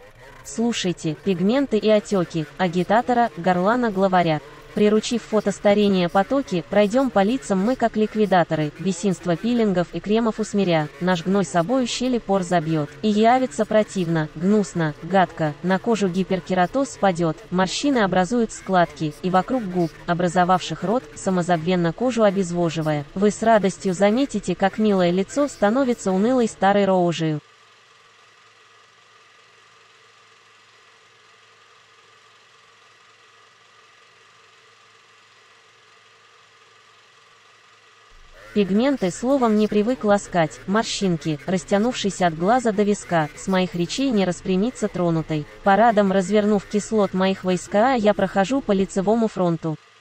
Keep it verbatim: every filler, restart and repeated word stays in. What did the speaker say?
Слушайте, пигменты и отеки, агитатора, горлана-главаря. Приручив фотостарение потоки, пройдем по лицам мы как ликвидаторы, бесинство пилингов и кремов усмиря, наш гной собою щели пор забьет. И явится противно, гнусно, гадко, на кожу гиперкератоз спадет, морщины образуют складки, и вокруг губ, образовавших рот, самозабвенно кожу обезвоживая. Вы с радостью заметите, как милое лицо становится унылой старой рожею. Пигменты словом не привык ласкать, морщинки, растянувшиеся от глаза до виска, с моих речей не распрямиться тронутой. Парадом развернув кислот моих войска, я прохожу по лицевому фронту.